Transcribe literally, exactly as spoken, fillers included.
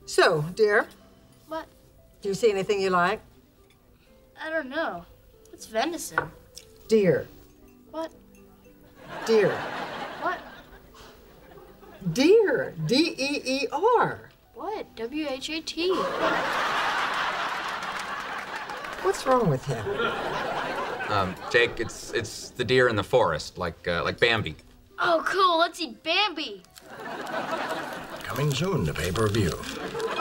So, dear. What? Do you see anything you like? I don't know. What's venison? Deer. What? Deer. What? Deer. D E E R. What? W H A T. What's wrong with him? Um, Jake, it's it's the deer in the forest, like uh, like Bambi. Oh, cool. Let's eat Bambi. Coming soon to pay-per-view.